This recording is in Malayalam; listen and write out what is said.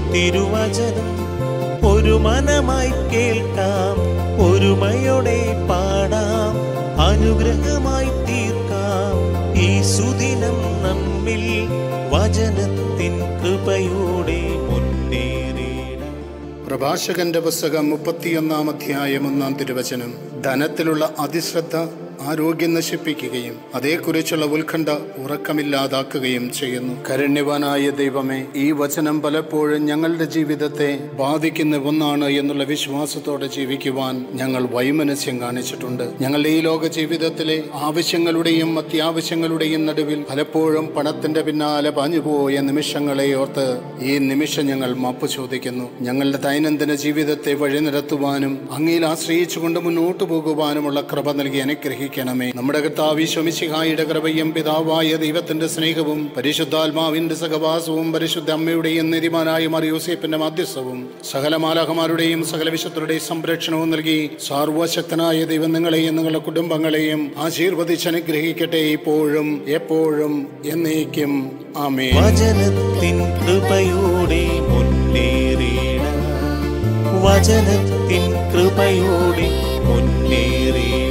തിരുവചനം ഒരു മനമായി കേൾക്കാം, ഒരുമയോടെ പാടാം, അനുഗ്രഹമായി തീർക്കാം ഈ സുദിനം നമ്മിൽ വചനത്തിൻ കൃപയോടെ മുന്നേറിയിടാം. പ്രഭാഷകന്റെ പുസ്തകം 31 അധ്യായം 1 തിരുവചനം. ധനത്തിലുള്ള അതിശ്രദ്ധ ആരോഗ്യം നശിപ്പിക്കുകയും അതേക്കുറിച്ചുള്ള ഉത്കണ്ഠ ഉറക്കമില്ലാതാക്കുകയും ചെയ്യുന്നു. കാരുണ്യവാനായ ദൈവമേ, ഈ വചനം പലപ്പോഴും ഞങ്ങളുടെ ജീവിതത്തെ ബാധിക്കുന്ന ഒന്നാണ് എന്നുള്ള വിശ്വാസത്തോടെ ജീവിക്കുവാൻ ഞങ്ങൾ വൈമനസ്യം കാണിച്ചിട്ടുണ്ട്. ഞങ്ങളുടെ ഈ ലോക ജീവിതത്തിലെ ആവശ്യങ്ങളുടെയും അത്യാവശ്യങ്ങളുടെയും നടുവിൽ പലപ്പോഴും പണത്തിന്റെ പിന്നാലെ പാഞ്ഞുപോയ നിമിഷങ്ങളെ ഓർത്ത് ഈ നിമിഷം ഞങ്ങൾ മാപ്പ് ചോദിക്കുന്നു. ഞങ്ങളുടെ ദൈനംദിന ജീവിതത്തെ വഴി നടത്തുവാനും അങ്ങയിൽ ആശ്രയിച്ചുകൊണ്ട് മുന്നോട്ടു പോകുവാനുമുള്ള കൃപ നൽകി അനുഗ്രഹിക്കണമേ. നമ്മുടെ കർത്താവ് ഈശോ മിശിഹായുടെ കൃപയും പിതാവായ ദൈവത്തിന്റെ സ്നേഹവും പരിശുദ്ധാത്മാവിന്റെ സഹവാസവും പരിശുദ്ധ അമ്മയുടെയും നീതിമാനായ മറിയൂസേപ്പിന്റെ മധ്യസ്ഥവും സകല മാലാഖമാരുടെയും സകല വിശുദ്ധരുടെയും സംരക്ഷണവും നൽകി സർവശക്തനായ ദൈവം നിങ്ങളെയും നിങ്ങളുടെ കുടുംബങ്ങളെയും ആശീർവദിച്ച് അനുഗ്രഹിക്കട്ടെ, ഇപ്പോഴും എപ്പോഴും എന്നേക്കും. ആമേൻ. വചനത്തിൻ കൃപയോടെ മുന്നേറിയിടാം, വചനത്തിൻ കൃപയോടെ മുന്നേറിയിടാം.